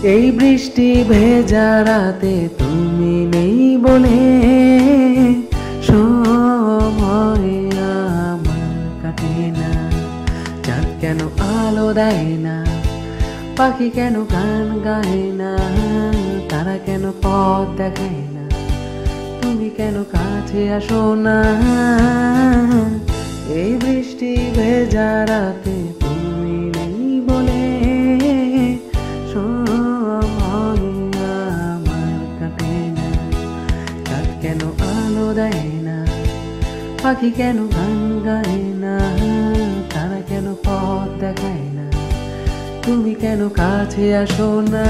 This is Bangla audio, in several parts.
এই বৃষ্টি ভেজা রাতে তুমি নেই বলে সময় আমার কাটে না। চাঁদ কেন আলো দেয় না, পাখি কেন গান গায় না, তারা কেন পথ দেখায় না, তুমি কেন কাছে আসো না। এই বৃষ্টি ভেজা রাতে তুমি নেই বলে সময় আমার কাটে না। চাঁদ কেন আলো দেয় না, পাখি কেন গান গায় না, তারা কেন পথ দেখায় না, তুমি কেন কাছে আসো না।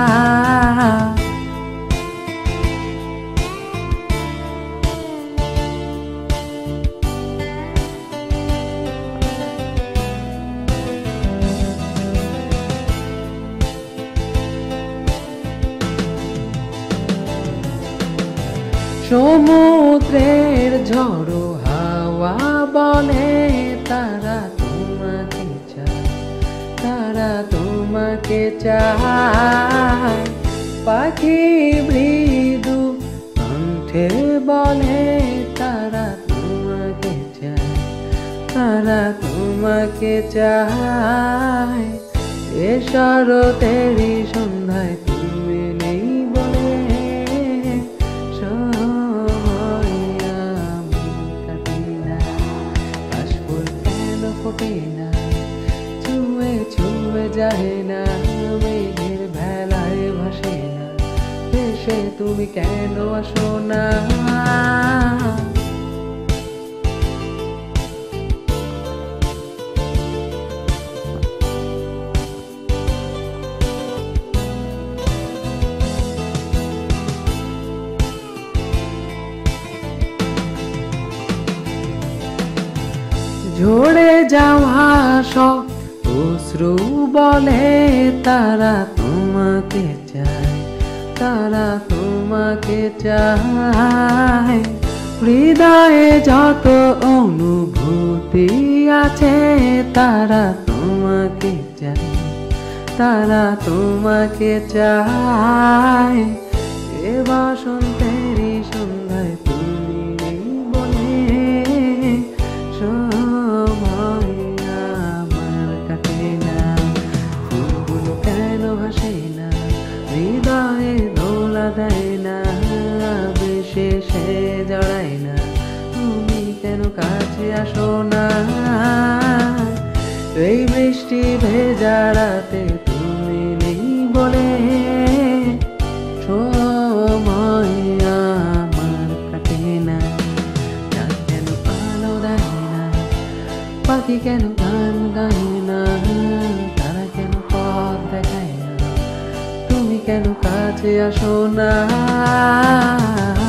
সমুদ্রের ঝড়ো হাওয়া বলে তারা তোমাকে চায়, তারা তোমাকে চায়। পাখি মৃদু কণ্ঠে বলে তারা তোমাকে চায়, তারা তোমাকে চায়। এ শরতেরই সন্ধ্যায় তুমি নেই বলে সময় আমার কাটে না। কাশফুল কেন ফোটে না, ছুঁয়ে ছুঁয়ে যায় না, মেঘের ভেলায় ভাসে না, ভেসে তুমি কেন আসো না। ঝরে যাওয়া সব অশ্রু বলে তারা তোমাকে চায়, তারা তোমাকে চায়। হৃদয়ে যত অনুভূতি আছে তারা তোমাকে চায়, তারা তোমাকে চায়। এ বসন্তেরই সন্ধ্যায় তুমি নেই বলে সময় আমার কাটে না। ফুলগুলো কেন হাসে না, হৃদয়ে দোলা দেয় না, বেশে সে জড়ায় না, তুমি কেন কাছে আসো না। এই বৃষ্টি ভেজা রাতে তুমি নেই বলে সময় আমার কাটে না। চাঁদ কেন আলো দেয় না, পাখি কেন গান গায় না, তারা কেন পথ দেখায় না, তুমি কেন কাছে আসো না।